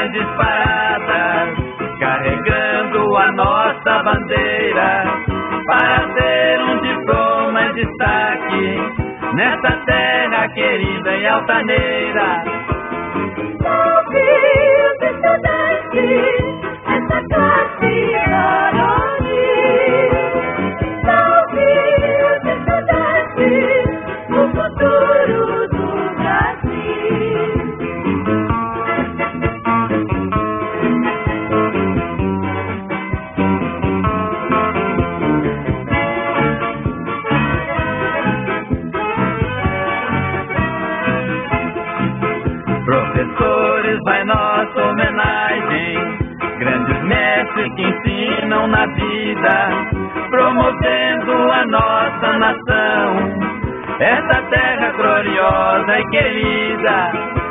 armas disparadas, carregando a nossa bandeira, para ter um diploma em destaque, nessa terra querida e altaneira. Salve os estudantes, essa classe varonil. Salve os estudantes, o futuro do Brasil. Professores, vai nossa homenagem, grandes mestres que ensinam na vida, promovendo a nossa nação, essa terra gloriosa e querida.